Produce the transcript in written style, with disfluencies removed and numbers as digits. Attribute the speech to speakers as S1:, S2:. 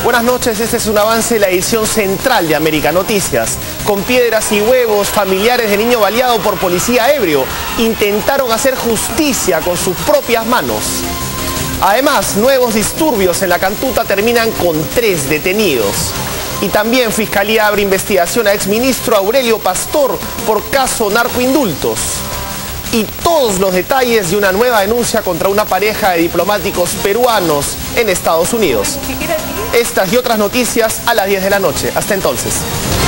S1: Buenas noches, este es un avance de la edición central de América Noticias. Con piedras y huevos, familiares de niño baleado por policía ebrio intentaron hacer justicia con sus propias manos. Además, nuevos disturbios en la Cantuta terminan con 3 detenidos. Y también Fiscalía abre investigación a exministro Aurelio Pastor por caso narcoindultos. Y todos los detalles de una nueva denuncia contra una pareja de diplomáticos peruanos en Estados Unidos. Estas y otras noticias a las 10 de la noche. Hasta entonces.